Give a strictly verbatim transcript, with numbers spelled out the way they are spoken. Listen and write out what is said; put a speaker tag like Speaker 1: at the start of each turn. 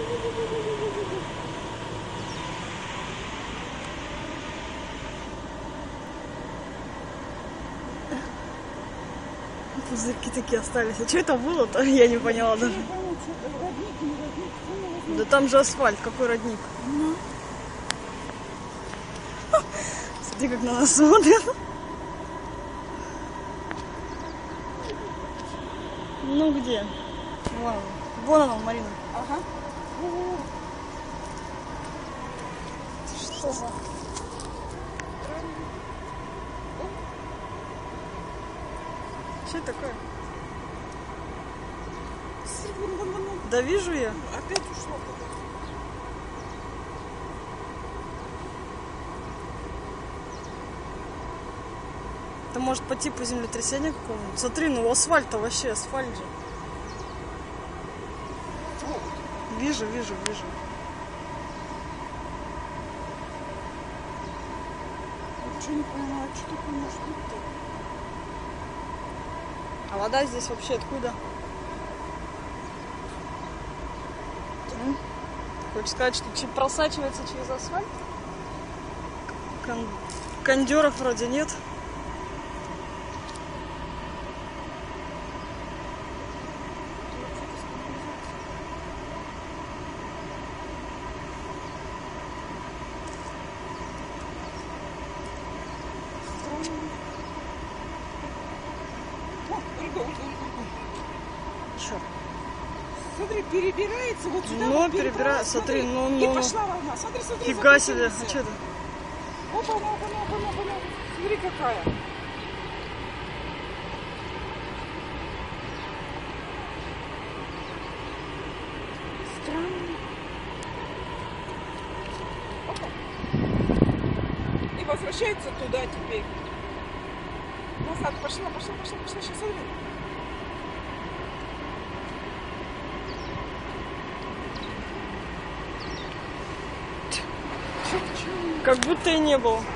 Speaker 1: Пузырьки такие остались. А что это было-то? Я не поняла даже. Да там же асфальт, какой родник. Смотри, как на нас смотрят. Ну где? Вон, вон она, Марина.
Speaker 2: Ага.
Speaker 1: Что за? Что это такое? Да вижу я.
Speaker 2: Опять ушла туда.
Speaker 1: Это может по типу землетрясения какого-нибудь. Смотри, ну асфальт-то вообще, асфальт же. Вижу, вижу, вижу.
Speaker 2: Я что не поняла, что такое может быть-то?
Speaker 1: А вода здесь вообще откуда? М? Хочешь сказать, что чуть просачивается через асфальт? Кон... Кондеров вроде нет. Чё?
Speaker 2: Смотри, перебирается вот сюда.
Speaker 1: Ну,
Speaker 2: вот
Speaker 1: перебирается, смотри, ну, ну.
Speaker 2: И пошла волна. Смотри, смотри.
Speaker 1: Фига себе, а что это?
Speaker 2: Опа, опа, опа, опа, опа. Смотри, какая. Странно. Опа. И возвращается туда теперь. Назад, пошла, пошла, пошла, пошла. Сейчас смотри.
Speaker 1: Как будто и не было.